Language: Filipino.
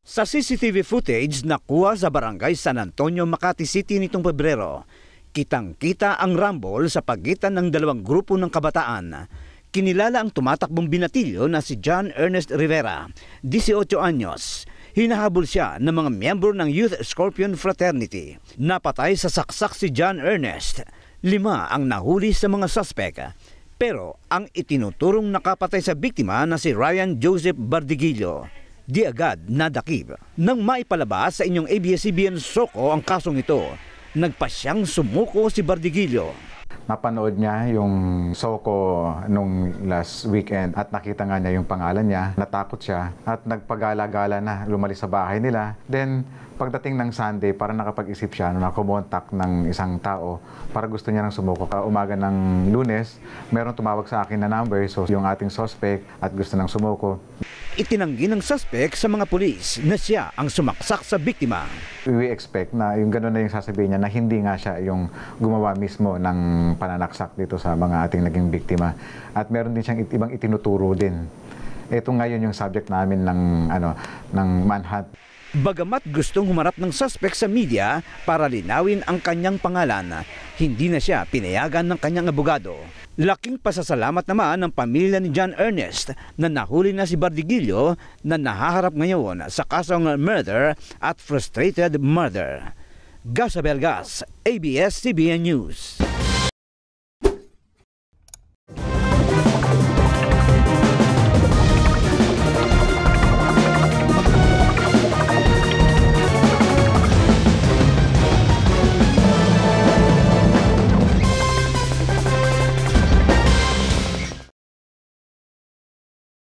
Sa CCTV footage nakuha sa barangay San Antonio, Makati City nitong Pebrero, kitang-kita ang rumble sa pagitan ng dalawang grupo ng kabataan. Kinilala ang tumatakbong binatilyo na si John Ernest Rivera, 18 anyos. Hinahabol siya ng mga miyembro ng Youth Scorpion Fraternity. Napatay sa saksak si John Ernest. 5 ang nahuli sa mga suspek. Pero ang itinuturong nakapatay sa biktima na si Ryan Joseph Bardiguillo, di agad nadakip. Nang maipalabas sa inyong ABS-CBN Soko ang kasong ito, nagpasyang sumuko si Bardiguillo. Napanood niya yung Soko nung last weekend at nakita nga niya yung pangalan niya. Natakot siya at nagpagala-gala na lumalis sa bahay nila. Then pagdating ng Sunday, para nakapag-isip siya na kumontak ng isang tao para gusto niya nang sumuko. Umaga ng Lunes, meron tumawag sa akin na number, so yung ating suspect at gusto nang sumuko. Itinanggi ng suspect sa mga pulis na siya ang sumaksak sa biktima. We expect na yung gano'n na yung sasabihin niya na hindi nga siya yung gumawa mismo ng pananaksak dito sa mga ating naging biktima. At meron din siyang ibang itinuturo din. Ito ngayon yung subject namin ng manhunt. Bagamat gustong humarap ng suspect sa media para linawin ang kanyang pangalan, hindi na siya pinayagan ng kanyang abogado. Laking pasasalamat naman ng pamilya ni John Ernest na nahuli na si Bardiguillo na nahaharap ngayon sa kasong murder at frustrated murder. Gas Abelgas, ABS-CBN News.